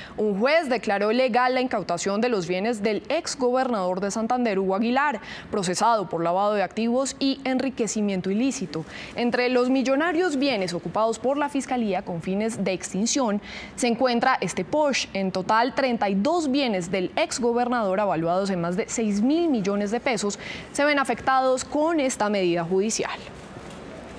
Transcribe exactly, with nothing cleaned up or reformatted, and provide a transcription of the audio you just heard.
Un juez declaró legal la incautación de los bienes del ex gobernador de Santander, Hugo Aguilar, procesado por lavado de activos y enriquecimiento ilícito. Entre los millonarios bienes ocupados por la Fiscalía con fines de extinción se encuentra este Porsche. En total, treinta y dos bienes del ex gobernador avaluados en más de seis mil millones de pesos se ven afectados con esta medida judicial.